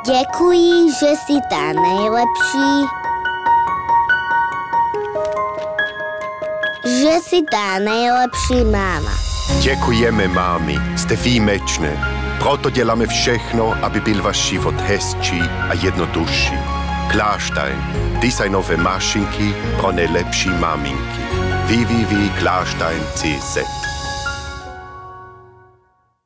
Děkuji, že si tá nejlepší. Že si tá nejlepší máma. Děkujeme, mámy. Jste výjimečné. Proto děláme všechno, aby byl váš život hezčí a jednodušší. Klarstein. Designové mašinky pro nejlepší maminky. www.klarstein.cz